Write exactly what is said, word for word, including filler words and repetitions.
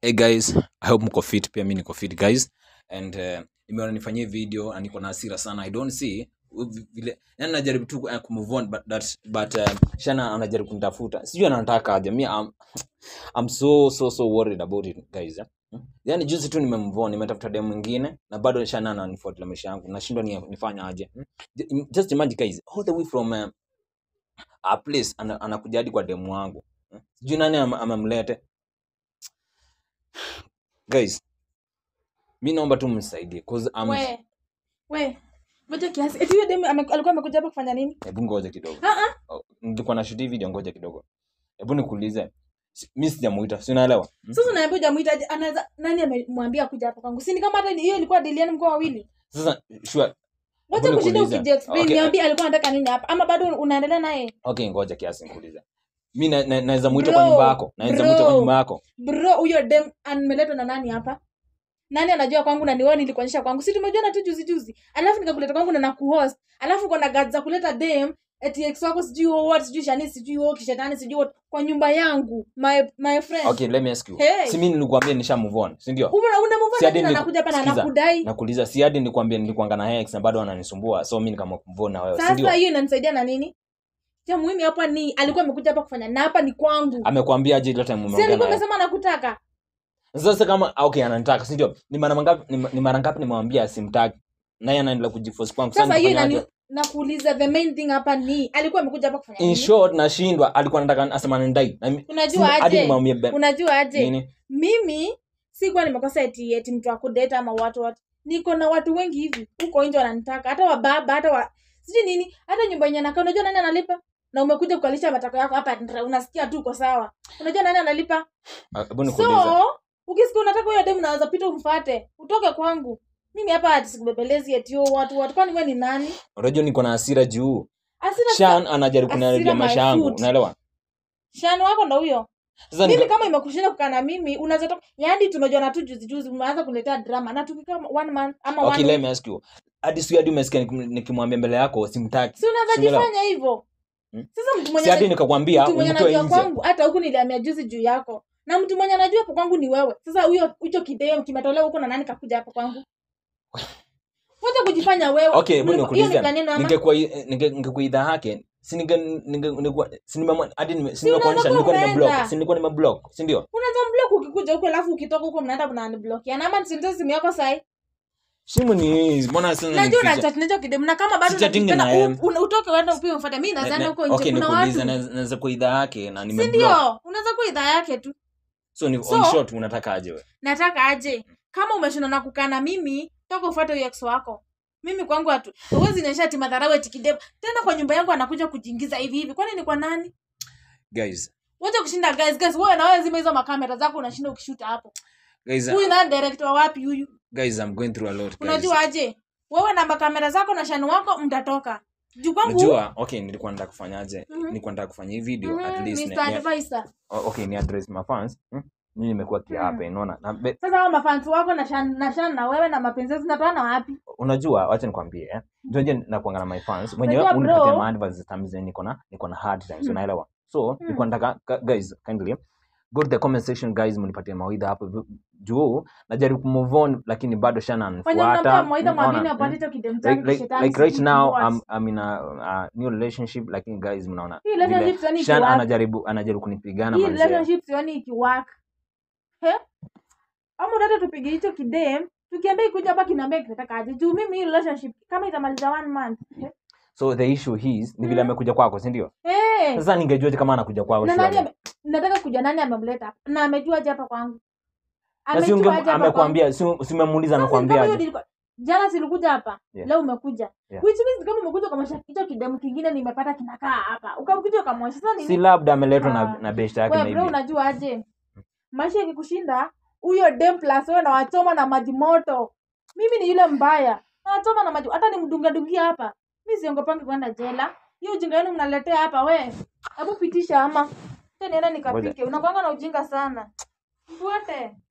Hey guys, I hope mko fit, pia mimi niko fit guys. And uh, nimeona nifanyie video na niko na hasira sana. I don't see vile yani najaribu tu uh, kumove on but that but uh, Shana anajaribu kunitafuta. Sijui anataka aje. Mimi I'm, I'm so so so worried about it guys. Eh? Yaani juzi tu nimemove on, nimetafuta dem mwingine na bado Shana ananifuatilia maisha yangu. Nashindwa ni nifanya aje. Just imagine guys, all the way from uh, a place anakuja hadi kwa dem wangu. Sijui nani amemlete. Guys, mimi naomba tu mnisaidie cause I'm we we ngoja kiasi. Eti huyo demu alikuwa amekuja hapa kufanya nini? Hebu ngoja kidogo. Ah ah. Oh, nilikuwa na shoot video, ngoja kidogo. Hebu nikuulize. Mimi sijamuita, si unaelewa? Hmm? Sasa unaambia hujamuita, anaweza nani amemwambia kuja hapa kwangu? Si ni kama hata hiyo ilikuwa deal yenu mko wawili. Sasa sure. Wacha kushinda ukiexplain. Okay. Niambie alikuwa anataka nini hapa ama bado unaendelea naye? Okay, ngoja kiasi nikuulize. Mimi naweza muita kwa nyumba yako. Naweza muita kwa nyumba yako. Bro, huyo dem ameletwa na nani hapa? Nani anajua kwangu na ni wewe nilikuonyesha kwangu? Si tumejua na tu juzi juzi. Alafu nikakuleta kwangu na nakuhost. Alafu uko na guts za kuleta dem eti ex wako sijui what sijui Shani sijui what kishetani sijui what kwa nyumba yangu. My my friend. Okay, let me ask you. Hey. Si mimi nilikwambia nisha move on, si ndio? Una una move on si na nakuja hapa na nakudai. Nakuuliza si hadi nilikwambia nilikuanga na ex na bado ananisumbua. So mimi nikamove on na wewe, si ndio? Sasa hiyo inanisaidia na nini? Ya muhimu hapa ni alikuwa amekuja hapa kufanya na hapa ni kwangu. Amekwambia aje ile time umeongea naye? Si alikuwa naye? amesema anakutaka. Sasa kama okay ananitaka, si ndio? Ni mara ngapi ni mara ngapi nimemwambia simtaki. Naye anaendelea kujiforce kwangu. Sasa hiyo inani nakuuliza the main thing hapa ni alikuwa amekuja hapa kufanya nini? In short nashindwa alikuwa anataka asema nindai. Unajua aje? Unajua aje? Mimi sikuwa nimekosa eti eti mtu akudate ama watu watu. Niko na watu wengi hivi. Huko nje wananitaka. Hata wa baba, hata wa sijui nini, hata nyumba yenyewe nakaa. Unajua nani analipa? Na umekuja kukalisha matako yako hapa unasikia tu uko sawa. Unajua nani analipa? Hebu nikuulize. So, ukisikia unataka huyo demu naanza pita umfuate. Utoke kwangu. Mimi hapa hata sikubebelezi eti watu watu kwani wewe ni nani? Unajua niko na hasira juu. Hasira Shan anajaribu kuniharibia maisha yangu. Unaelewa? Shan wako ndo huyo. Sasa mimi kama imekushinda kukaa na mimi unaweza toka. Yaani tumejua na tu juzi juzi umeanza kuletea drama na tukikaa one month ama one. Okay, let me ask you. Hadi sio hadi umesikia nikimwambia mbele yako simtaki. Si unaweza jifanya hivyo. Hmm? Sasa mtu mwenye si hadi nikakwambia umtoe nje. Kwangu hata huko nilihamia juzi juu yako. Na mtu mwenye anajua hapo kwangu ni wewe. Sasa huyo hicho kideo kimetolewa huko na nani kakuja hapo kwangu? Wacha kujifanya wewe. Okay, hebu nikuulize. Ningekuwa ningekuwa idhaa yake, si ninge ningekuwa si nimemwa hadi nimekuonyesha nilikuwa nimeblock. Si nilikuwa nimeblock, si ndio? Unaanza mblock ukikuja huko alafu ukitoka huko mnaenda mna unblock. Yana ama sinzo simu yako sai. Simu ni mbona sana ni najua na chat nicho kidemu na kama bado unataka utoke uende upige mfuate mimi nadhani huko nje kuna watu. Okay, naweza kwa idhaa yake na nimeblock. Ndio, unaweza kwa idhaa yake tu. So ni on short unataka aje wewe? Nataka aje. Kama umeshinda na kukaa na mimi, toka ufuate huyo ex wako. Mimi kwangu hatu. Huwezi nionyesha ati madharau eti kidemu. Tena kwa nyumba yangu anakuja kujiingiza hivi hivi. Kwani ni kwa nani? Guys. Wacha kushinda guys. Guys, wewe na wewe zima hizo makamera zako unashinda ukishoot hapo. Guys. Huyu na director wapi huyu? Guys, I'm going through a lot, guys. Unajua aje? Wewe na makamera zako na Shani wako mtatoka. Juu kwangu. Unajua, okay, nilikuwa nataka kufanyaje? Mm -hmm. Nilikuwa nataka kufanya hii video mm -hmm. at least Mister Advisor. Okay, ni address my fans. Hmm? Mimi nimekuwa kia hapa, unaona. Sasa hao mafans wako na Shani na Shani na wewe na mapenzi zinatoana wapi? Unajua, acha nikwambie eh. Ndio na kuangana my fans. Mwenyewe unipatia maadvice times niko na niko na hard times, unaelewa. So, nilikuwa nataka guys kindly go to the comment section guys, mnipatie mawaidha hapo juu najaribu move on lakini bado Shana anafuata. Like right now I'm I'm in a, a new relationship lakini guys mnaona Shana anajaribu anajaribu kunipigana manzi. Hii relationship sioni ikiwork. He? Ama dada tupige hicho kidem, tukiambia ikuja hapa kinaambia kinataka aje. Juu mimi hii relationship kama itamaliza one month. He? So the issue is ni vile amekuja kwako, si ndio? Eh. Sasa ningejua kama anakuja kwako. Na nani nataka kuja nani amemleta? Na amejua aje hapa kwangu? Amejua aje amekwambia, si umemuuliza amekwambia aje? Jana silikuja hapa, yeah. Leo umekuja. Yeah. Which means kama umekuja kama hicho kidemu kingine nimepata kinakaa hapa. Ukakuja ukamwosha sasa nini? Si labda ameletwa na na best yake maybe. Wewe unajua aje? Maisha yakikushinda, huyo dem plus wewe na wachoma na maji moto. Mimi ni yule mbaya. Na wachoma na maji hata nimdunga dungia hapa. Mimi siongopangi kwenda jela. Hiyo ujinga wenu mnaletea hapa we. Hebu pitisha ama. Tena nenda nikapike. Unakuanga na ujinga sana. Fuate.